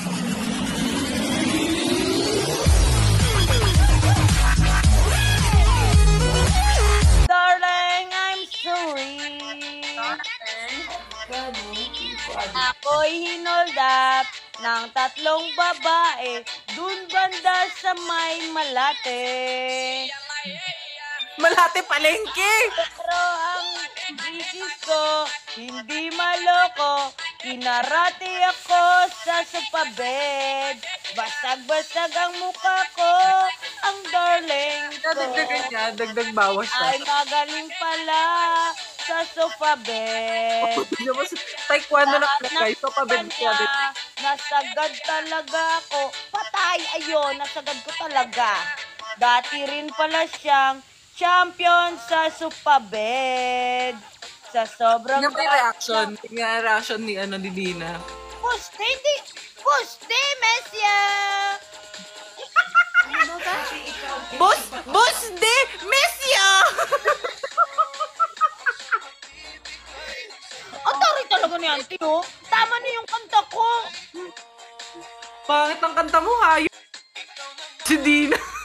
Darling, I'm sorry. Ako'y hinoldap ng tatlong babae dun banda sa may Malate. Malate palengke! Pero ang bisis ko, hindi maloko. Kinarati ako sa supabed. Basag-basag ang mukha ko, ang darling ko. Dagdagan niya, dagdag bawas Ay siya. magaling pala sa supabed. Taekwondo na Lahat pala ng guys, papabed siya. kanya, nasagad talaga ako. Patay, ayun, nasagad ko talaga. Dati rin pala siyang champion sa supabed. Sa sobrang Tingnan mo yung reaction. Tingnan yung reaction ni, ni Dina. Puste, hindi. Puste, Mesya. Boss de Messia! Ang tari talaga ni Auntie, oh. Tama na yung kanta ko. Pangit ang kanta mo, hayop. Si Dina.